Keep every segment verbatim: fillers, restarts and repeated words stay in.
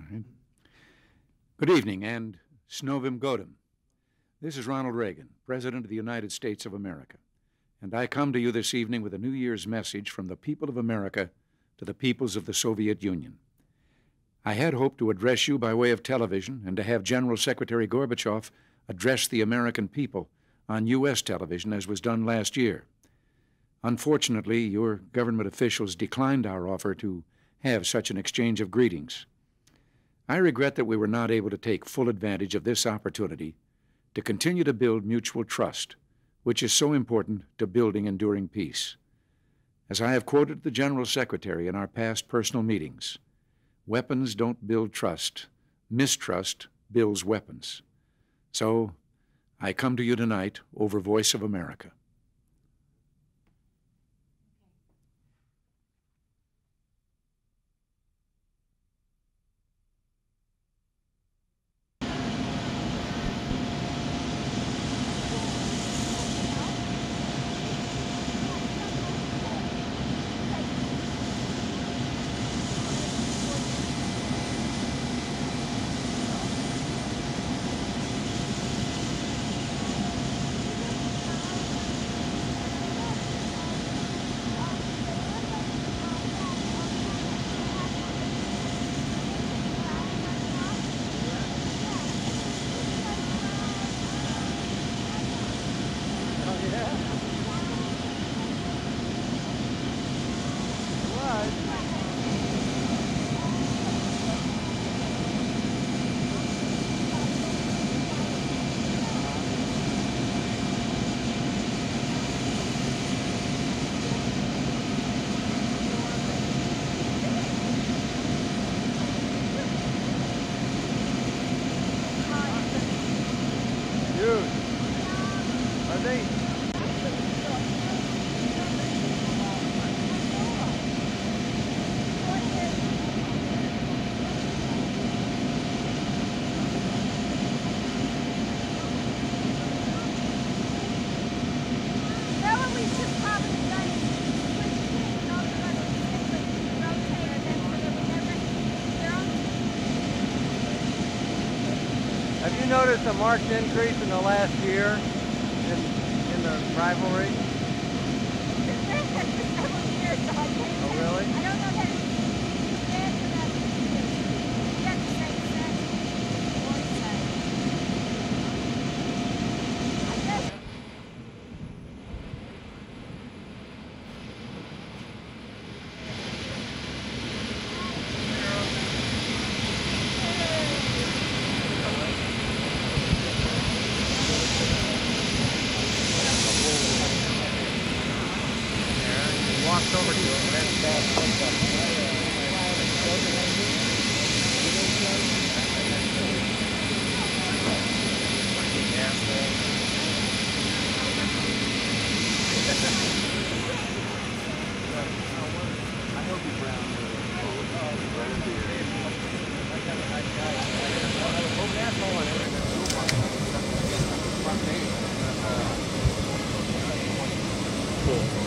right. Good evening, and Snovim Godem. This is Ronald Reagan, President of the United States of America, and I come to you this evening with a New Year's message from the people of America to the peoples of the Soviet Union. I had hoped to address you by way of television and to have General Secretary Gorbachev address the American people on U S television, as was done last year. Unfortunately, your government officials declined our offer to have such an exchange of greetings. I regret that we were not able to take full advantage of this opportunity to continue to build mutual trust, which is so important to building enduring peace. As I have quoted the General Secretary in our past personal meetings, weapons don't build trust. Mistrust builds weapons. So, I come to you tonight over Voice of America. Have you noticed a marked increase in the last year in, in the rivalry? It's been there for several years, so I can't Oh, really? I don't know that it's bad for that. You have to say sex or sex. I guess. Walked over to him and then back up. I hope you brown. Oh, that's all in it. Cool.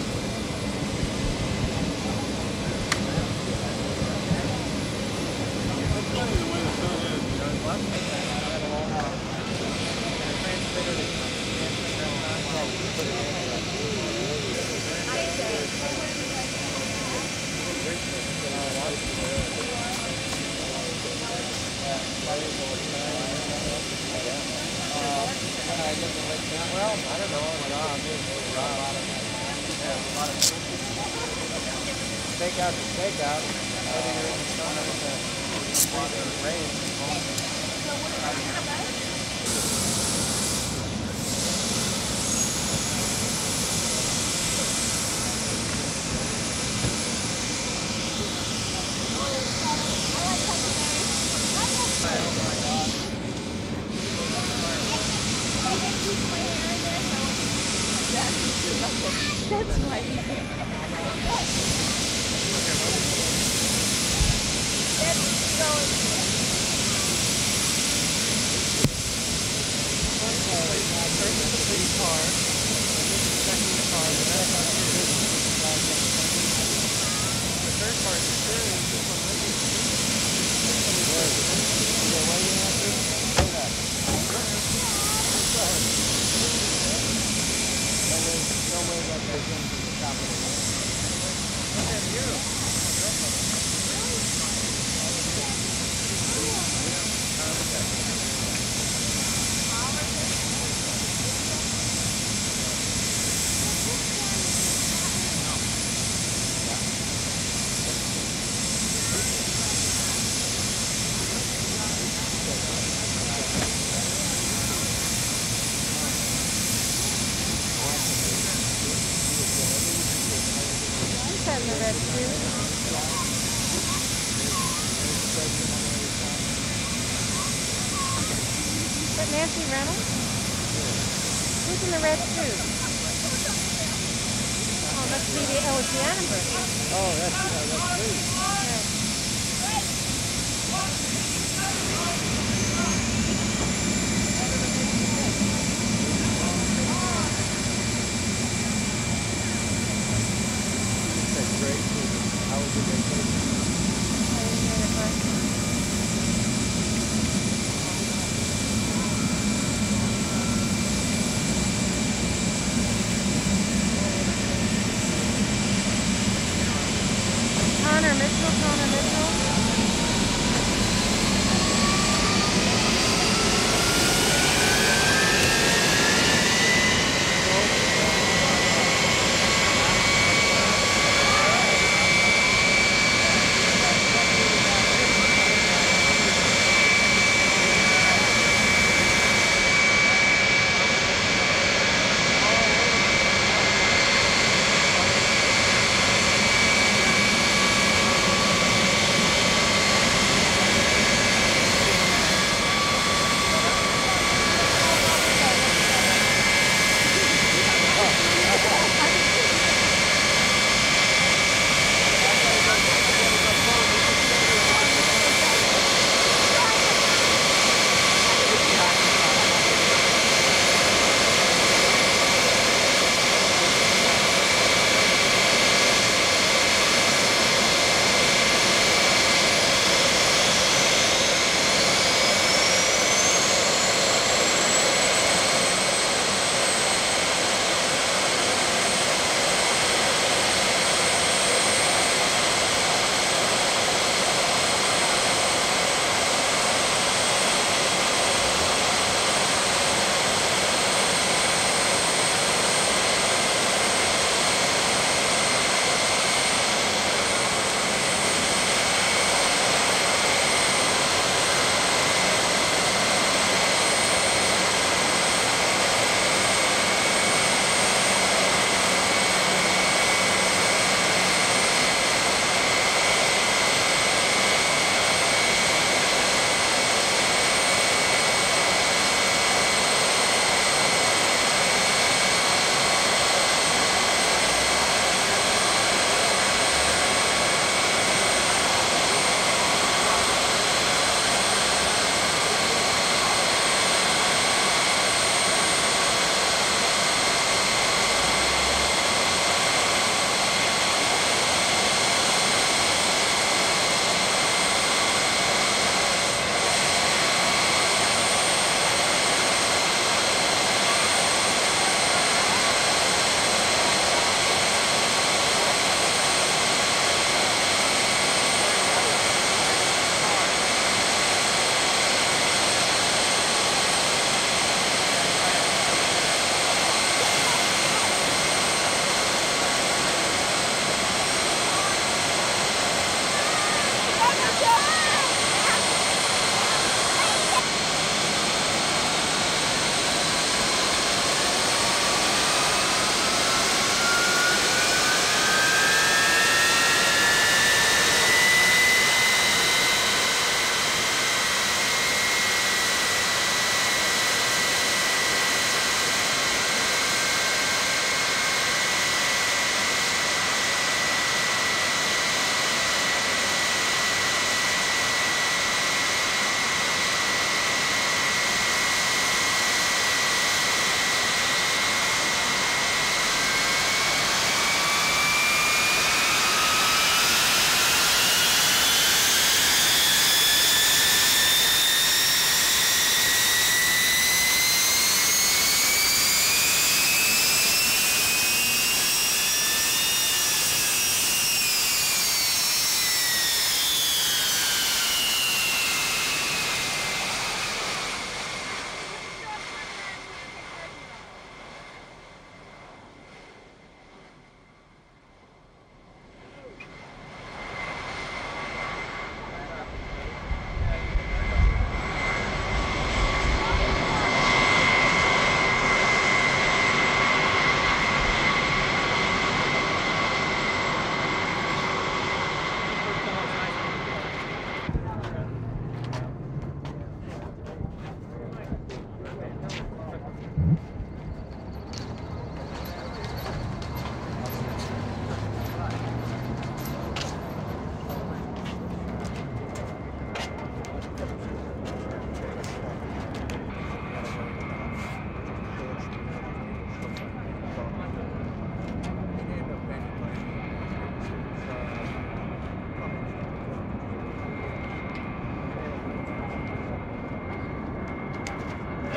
Well, I don't know. Takeout to takeout. Whether you're in the sun or in the rain. That's why you think. That's going. The third part is in the red suit. Is that Nancy Reynolds? Who's in the red suit? Oh, must be the, oh, it's the Annenberg. Oh, that's, uh, that's me. Yeah. That's great. How was your vacation? I didn't hear the question. Connor Mitchell, Connor Mitchell.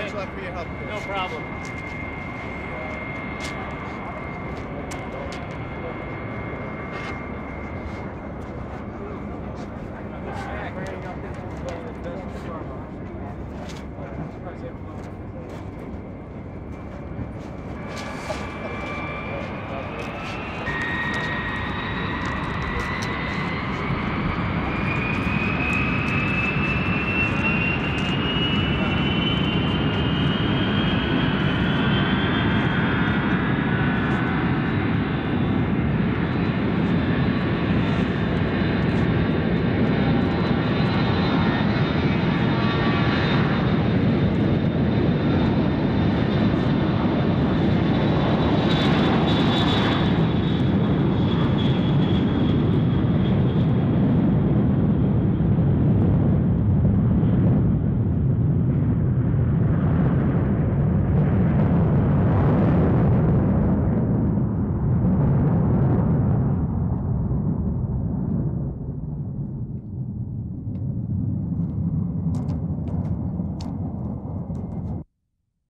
Thanks a lot for your help, Chris. No problem.